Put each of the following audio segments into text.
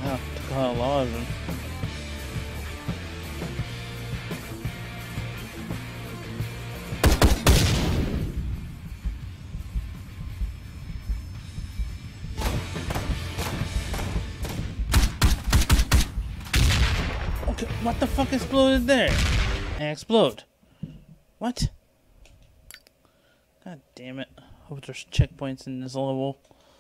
Oh, took a lot of them. Okay, what the fuck exploded there? And explode. What? God damn it. Hope there's checkpoints in this level.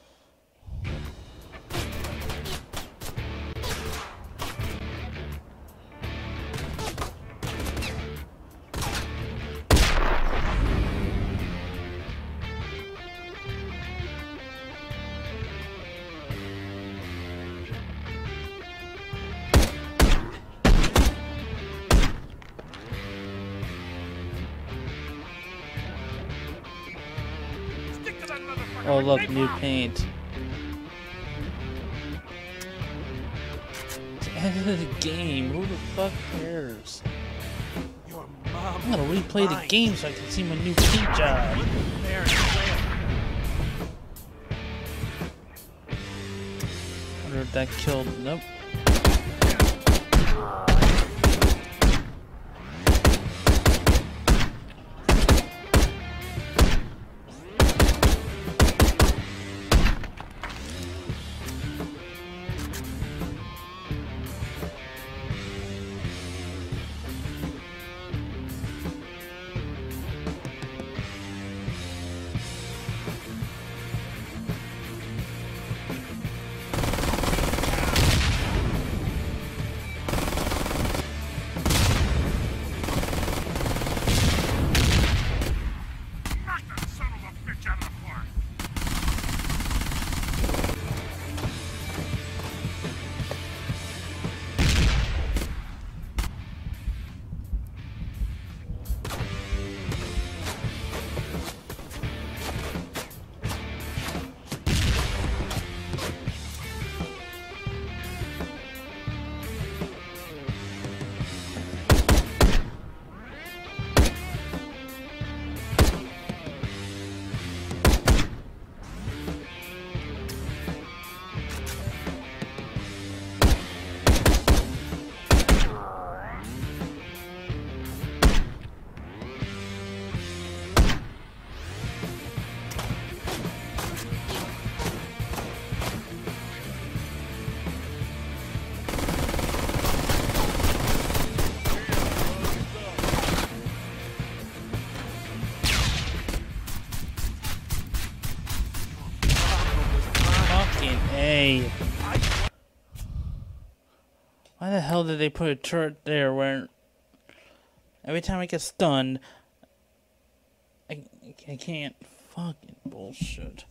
Oh look, new paint. It's the end of the game. Who the fuck cares? I'm gonna replay the game so I can see my new paint job. Wonder if that killed. Nope. Hey. Why the hell did they put a turret there where every time I get stunned, I can't fucking bullshit.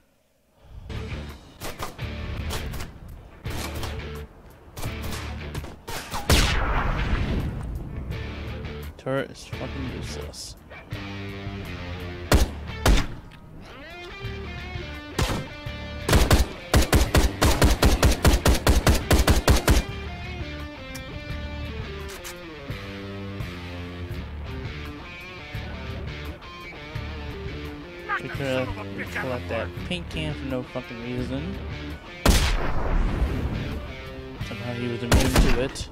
Turret is fucking useless. We could collect that paint can for no fucking reason. Somehow he was immune to it.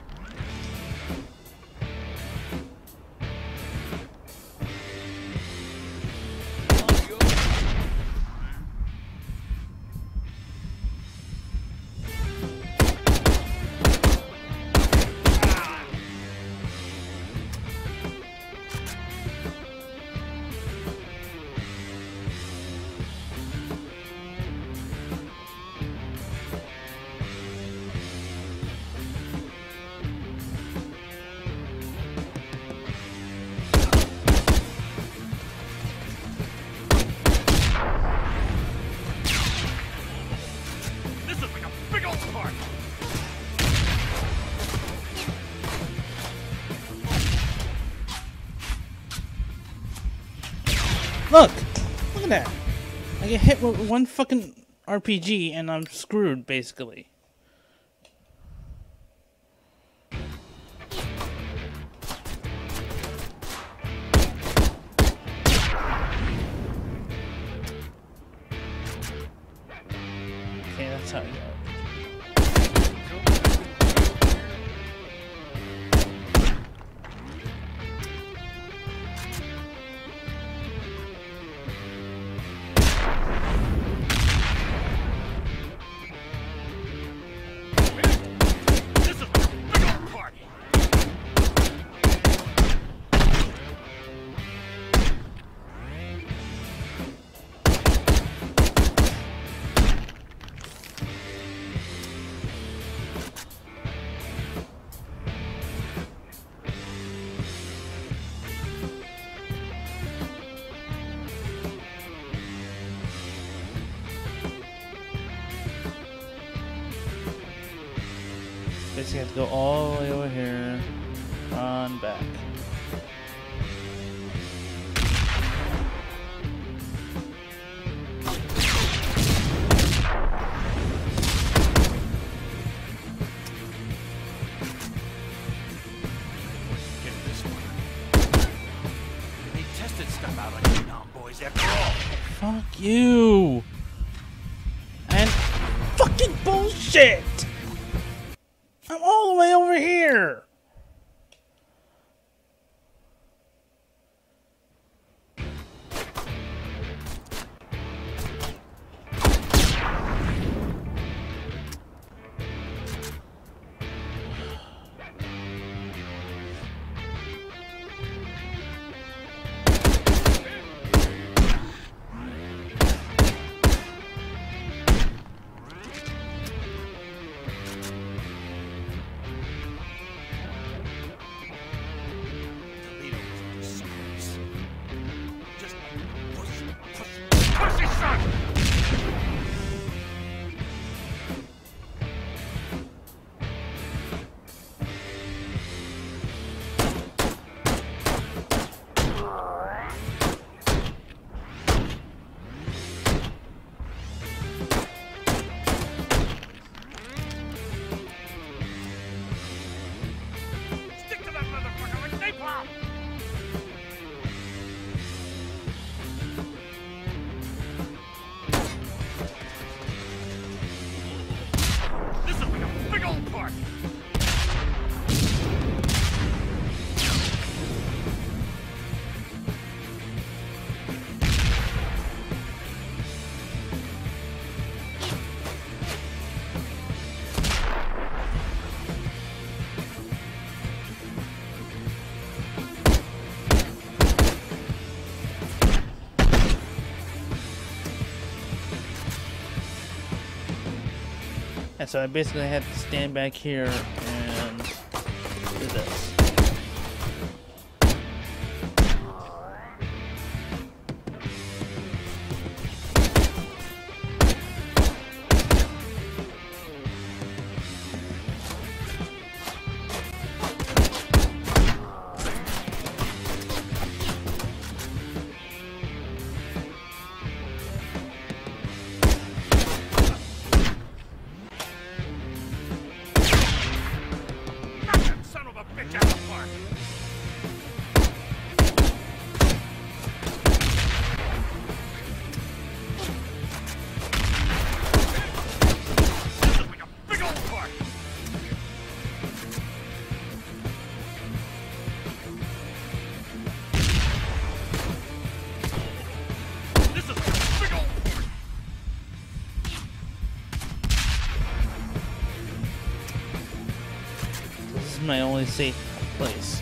Look! Look at that! I get hit with one fucking RPG and I'm screwed, basically. Okay, that's how I go. basically have to go all the way over here, run back. Fuck you! And fucking bullshit! I'm all the way over here! And so I basically had to stand back here and do this. My only safe place.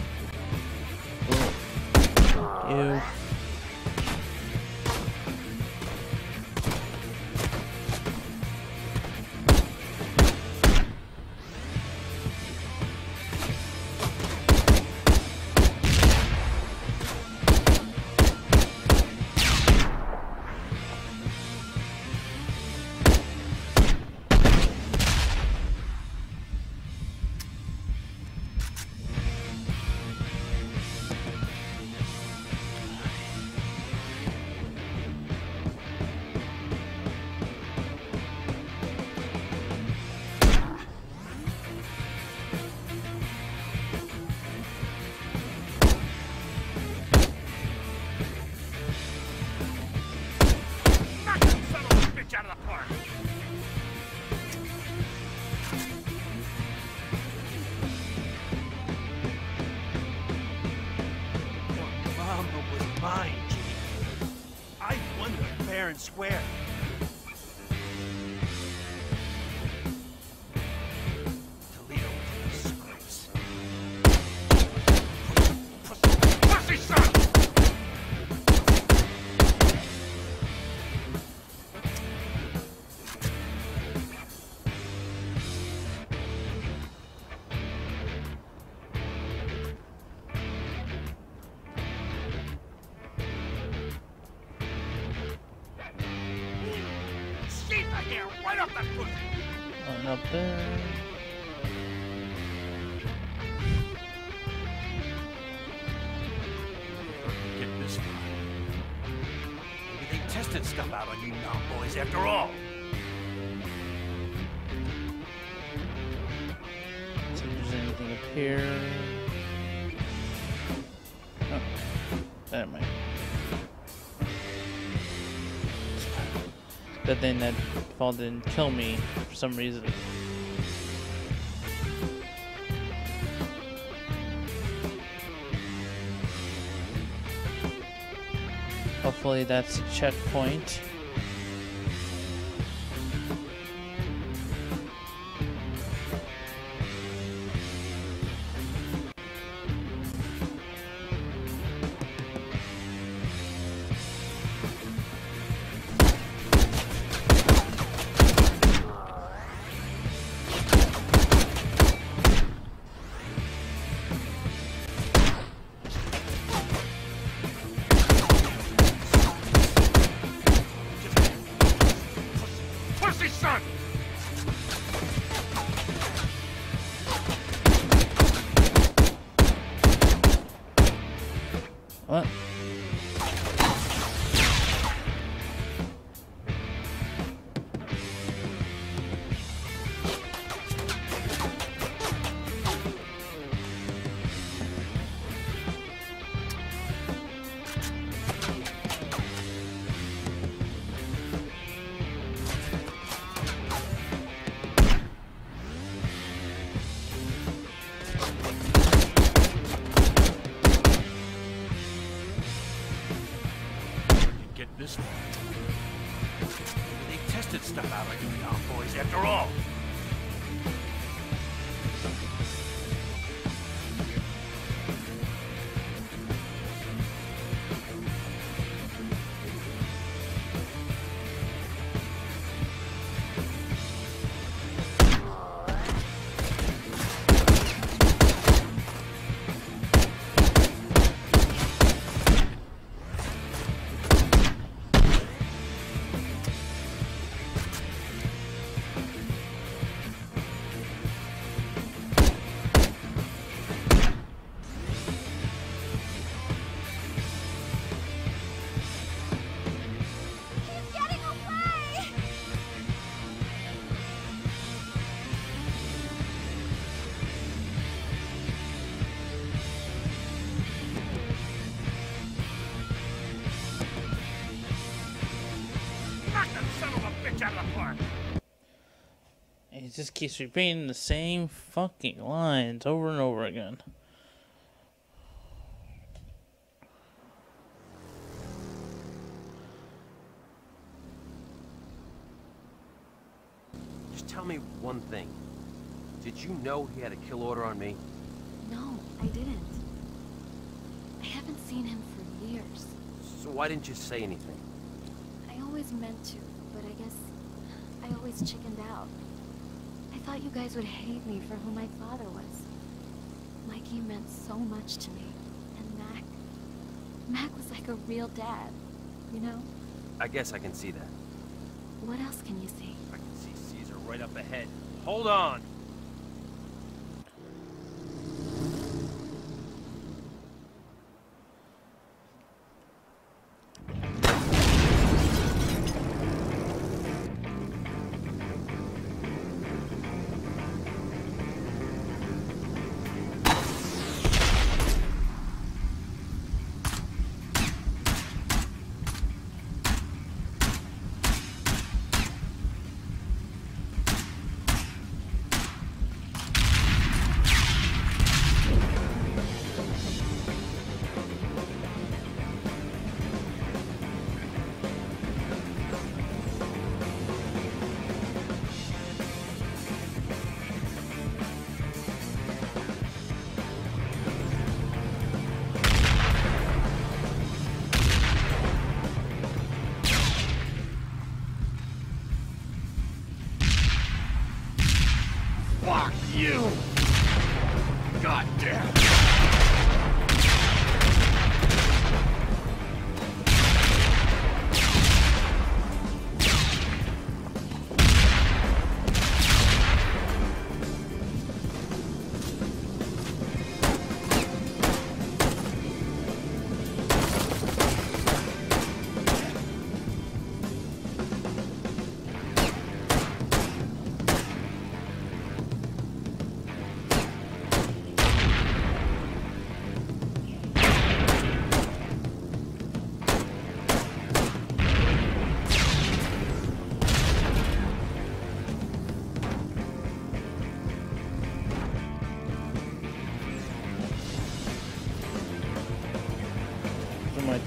Boom. You. Out of the park. Your mama was mine, Jimmy. I won the fair and square. Toledo was a disgrace. Pussy son! Right up that foot. One up there. Get this far. Maybe they tested stuff out on you boys after all. See if there's anything up here. Oh, that might. Good thing that fall didn't kill me for some reason. Hopefully that's a checkpoint. What? This far. Maybe they tested stuff out on you boys after all. He just keeps repeating the same fucking lines over and over again. Just tell me one thing. Did you know he had a kill order on me? No, I didn't. I haven't seen him for years. So why didn't you say anything? I always meant to, but I guess I always chickened out. I thought you guys would hate me for who my father was. Mikey meant so much to me. And Mac was like a real dad, you know? I guess I can see that. What else can you see? I can see Caesar right up ahead. Hold on! Fuck you! God damn!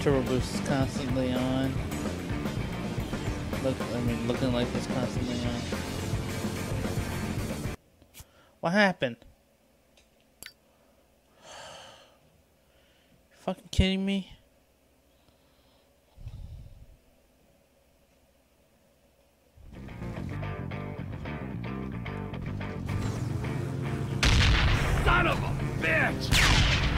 turbo boost is constantly on. Looking like it's constantly on. What happened? You fucking kidding me? Son of a bitch!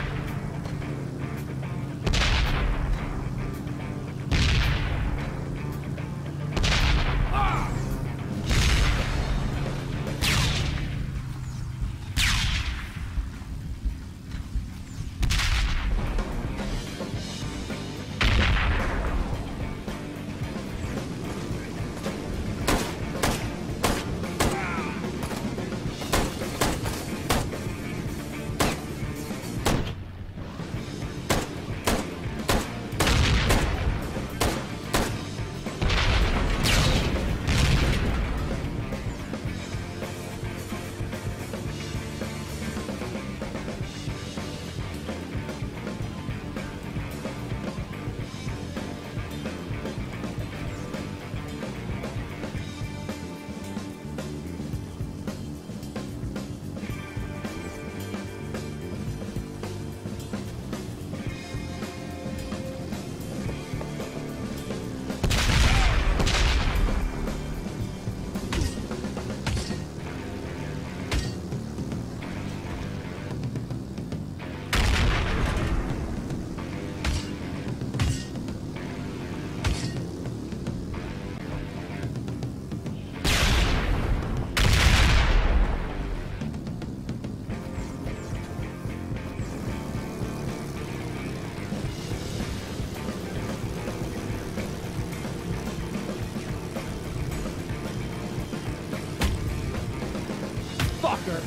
Fucker!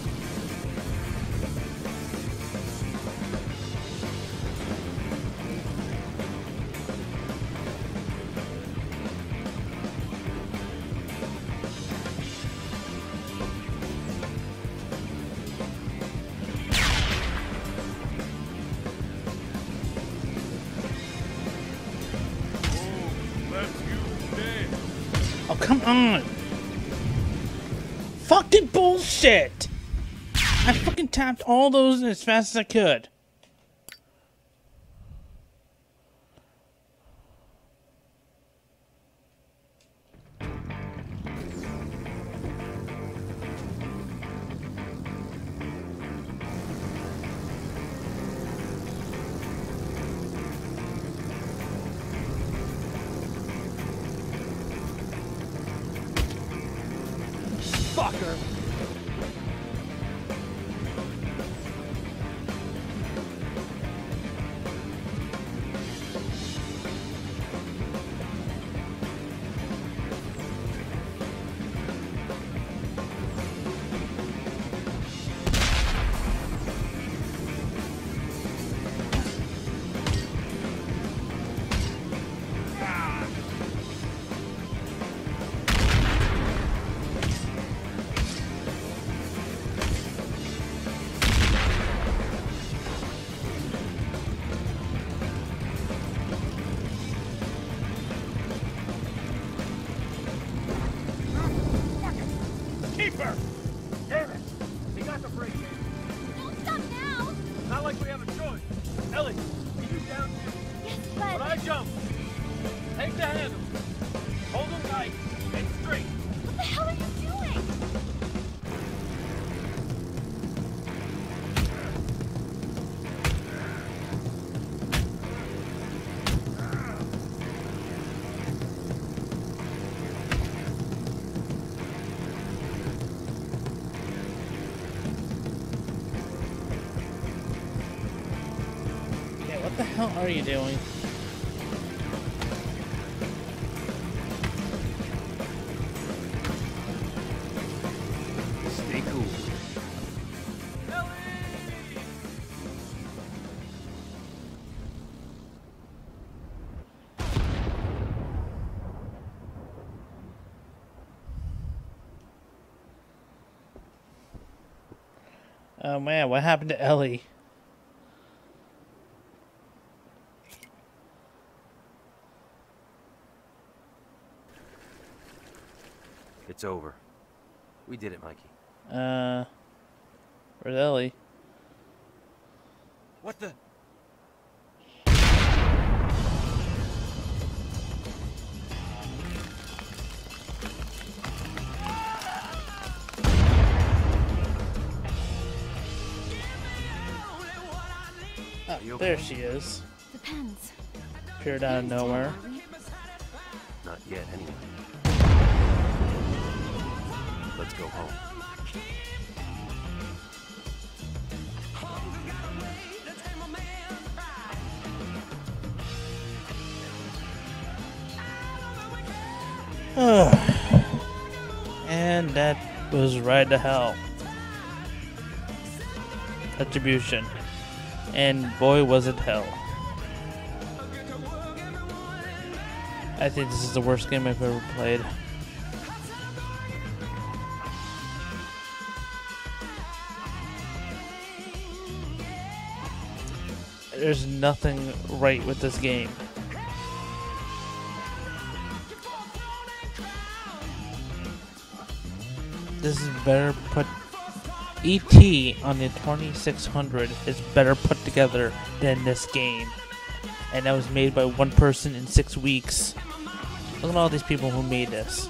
Oh, come on! Fucking bullshit! I fucking tapped all those as fast as I could. Fucker! Keeper! Damn it! He got the brake. Don't stop now! Not like we have a choice. Ellie, can you down here? Yes, When but... I jump, take the handle. Hold them tight and straight. What the hell are you doing? Yeah, what the hell are you doing? Stay cool. Oh man, what happened to Ellie? It's over. We did it, Mikey. Where's Ellie? What the? Oh, there she is. Depends. Appeared out of nowhere. Not yet, anyway. Let's go home. And that was right to hell. Retribution. And boy was it hell. I think this is the worst game I've ever played. There's nothing right with this game. This is better put. E.T. on the 2600 is better put together than this game. And that was made by one person in 6 weeks. Look at all these people who made this.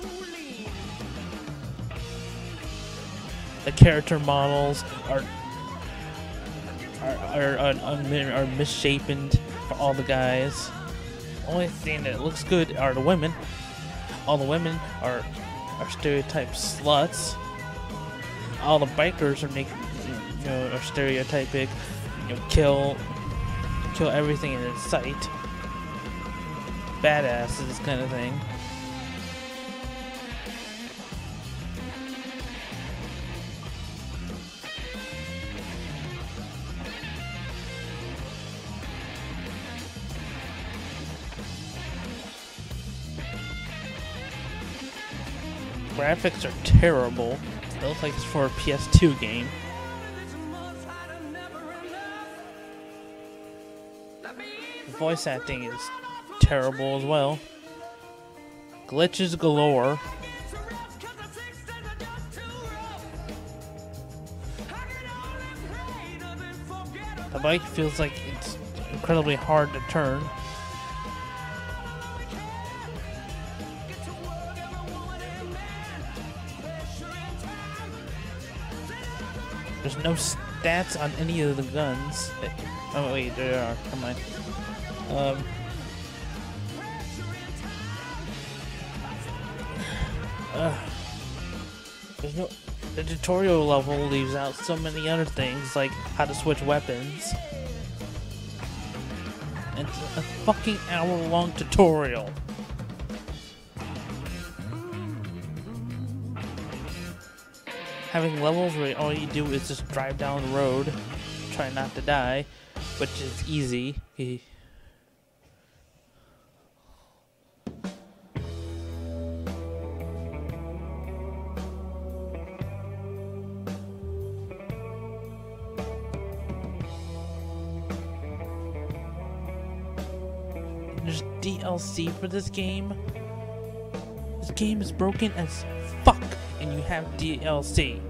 The character models are misshapen for all the guys. Only thing that looks good are the women. All the women are stereotype sluts. All the bikers are are stereotypic, kill everything in its sight. Badasses kind of thing. Graphics are terrible. It looks like it's for a PS2 game. The voice acting is terrible as well. Glitches galore. The bike feels like it's incredibly hard to turn. There's no stats on any of the guns. Oh wait, there are. Come on. There's no. The tutorial level leaves out so many other things, like how to switch weapons. It's a fucking hour-long tutorial. Having levels where all you do is just drive down the road, try not to die, which is easy. There's DLC for this game. This game is broken as fuck, and you have DLC.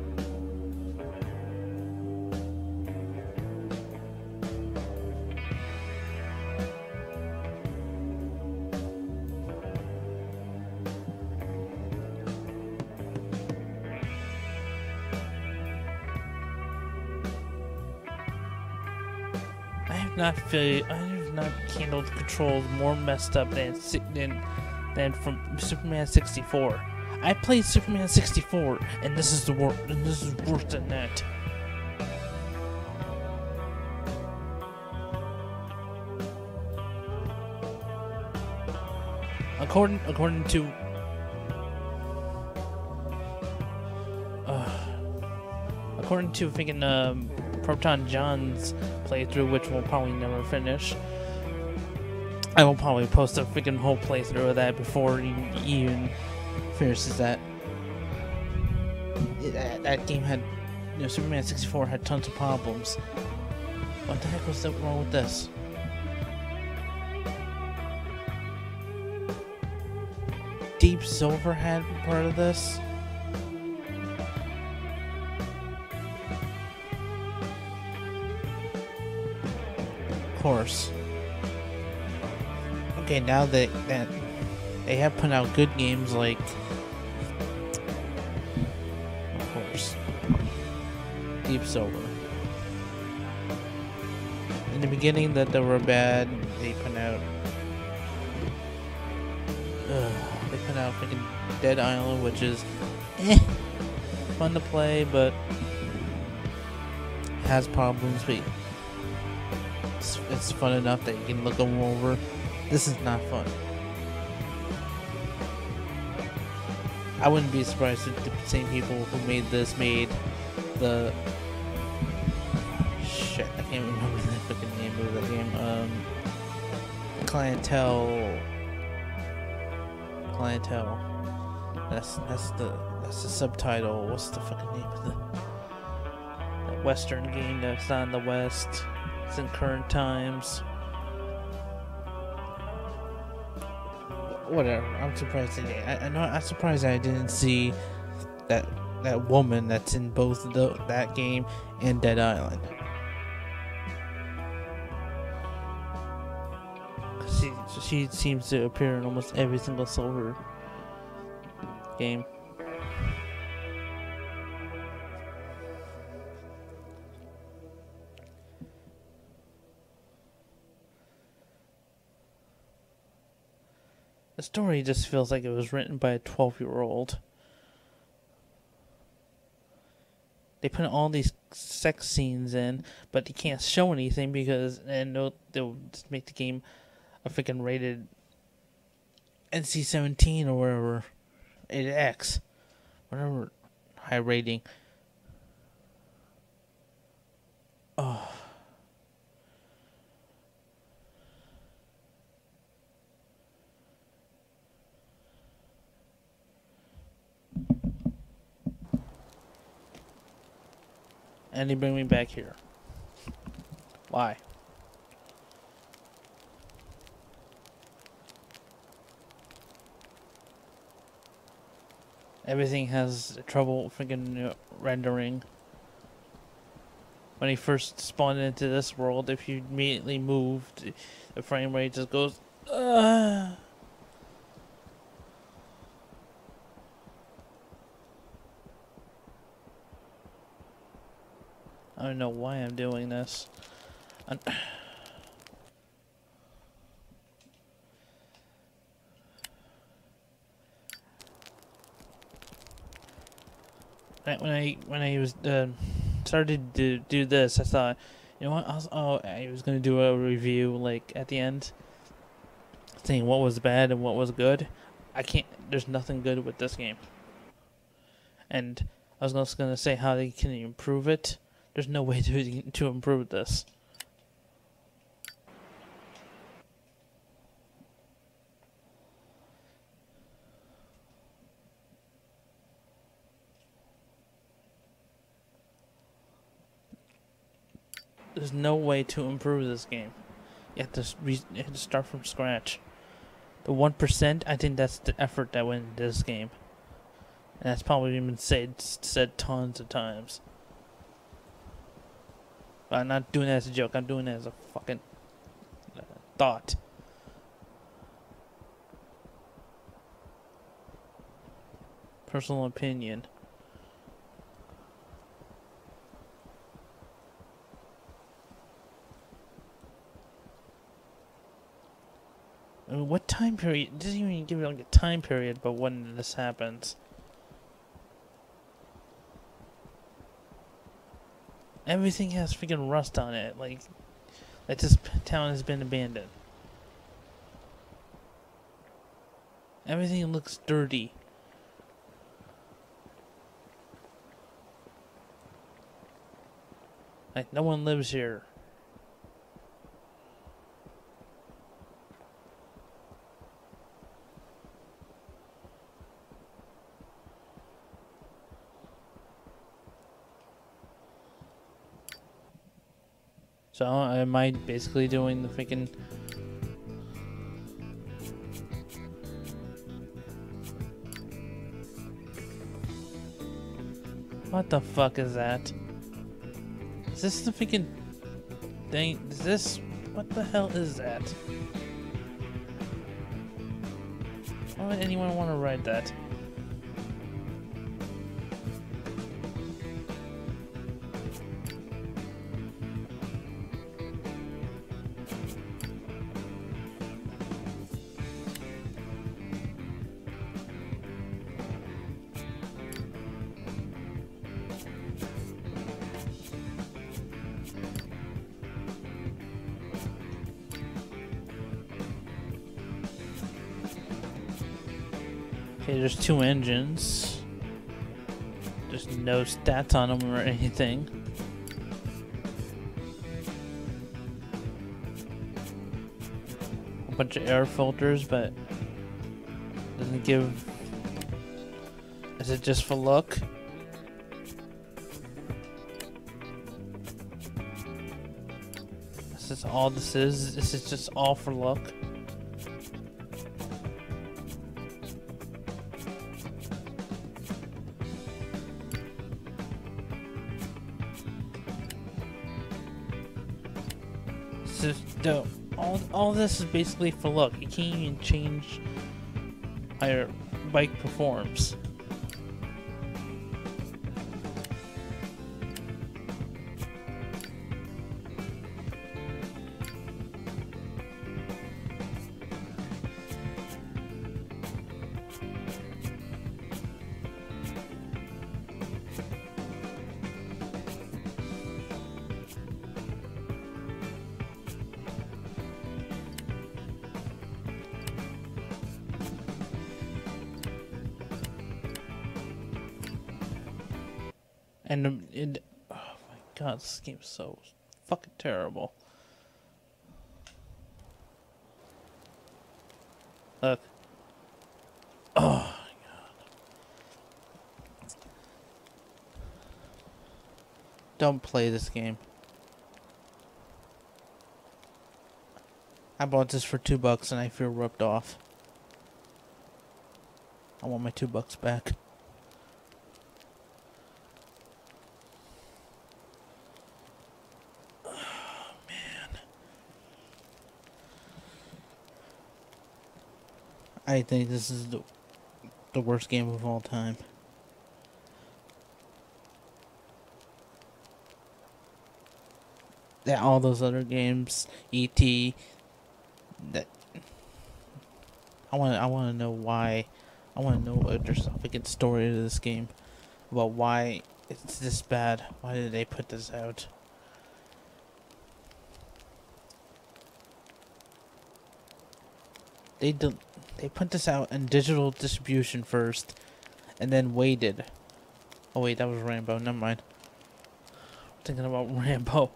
I have not handled controls more messed up than from Superman 64. I played Superman 64, and this is worse than that. According to freaking Proton John's playthrough, which we'll probably never finish. I will probably post a freaking whole playthrough of that before he even finishes that. That game had, Superman 64 had tons of problems. What the heck was wrong with this? Deep Silver had part of this. course. Okay, now that they have put out good games like, of course, Deep Silver. In the beginning, that they were bad. They put out freaking Dead Island, which is fun to play, but has problems. But it's fun enough that you can look them over. This is not fun. I wouldn't be surprised if the same people who made this made the shit. I can't remember the fucking name of the game. Clientele. That's the subtitle. What's the fucking name of that Western game that's not in the West? It's in current times. Whatever. I'm surprised today. I'm surprised I didn't see that woman that's in both that game and Dead Island. She seems to appear in almost every single Silver game. The story just feels like it was written by a 12-year-old. They put all these sex scenes in, but you can't show anything because they'll just make the game a freaking rated NC-17 or whatever, rated X, whatever high rating. Oh. And they bring me back here. Why? Everything has trouble freaking rendering. When he first spawned into this world, if you immediately moved, the frame rate just goes, I don't know why I'm doing this. When I was started to do this, I thought, you know what? I was gonna do a review like at the end, saying what was bad and what was good. I can't. There's nothing good with this game, and I was also gonna say how they can improve it. There's no way to improve this. There's no way to improve this game. You have to start from scratch. The 1%, I think that's the effort that went into this game. And that's probably been said tons of times. But I'm not doing it as a joke. I'm doing it as a fucking thought. Personal opinion. I mean, what time period? It doesn't even give you like a time period, but when this happens. Everything has freaking rust on it, like this town has been abandoned. Everything looks dirty. Like no one lives here. So am I basically doing the freaking what the fuck is that? Is this the freaking thing? Is this What the hell is that? Why would anyone want to ride that? Okay, there's 2 engines. There's no stats on them or anything. A bunch of air filters, but doesn't give. Is it just for look? This is all this is. This is just all for look. No, all this is basically for look. You can't even change how your bike performs. And oh my god, this game's so fucking terrible. Look. Oh my god. Don't play this game. I bought this for $2 and I feel ripped off. I want my $2 back. I think this is the worst game of all time. Yeah, all those other games, E.T. That I want to know why. I want to know if there's a fucking story to this game about why it's this bad. Why did they put this out? They put this out in digital distribution first, and then waited. Oh wait, that was Rambo. Never mind. I'm thinking about Rambo.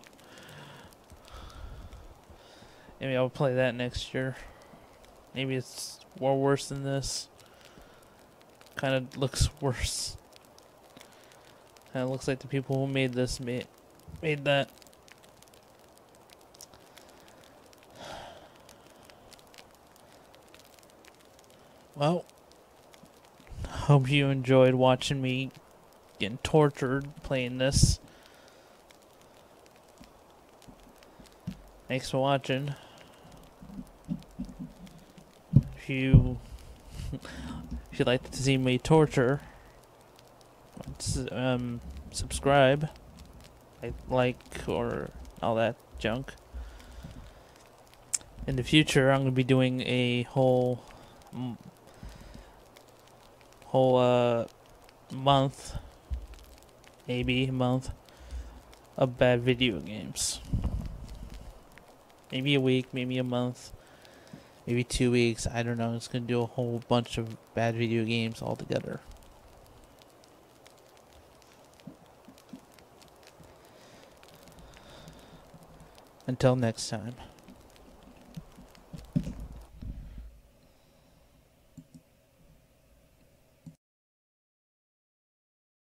Maybe I'll play that next year. Maybe it's more worse than this. Kind of looks worse. Kind of looks like the people who made this made that. Well, hope you enjoyed watching me getting tortured playing this. Thanks for watching. If you'd like to see me torture, subscribe, like, or all that junk. In the future, I'm going to be doing a whole month, maybe a month, of bad video games. Maybe a week, maybe a month, maybe 2 weeks, I don't know. It's gonna do a whole bunch of bad video games all together. Until next time.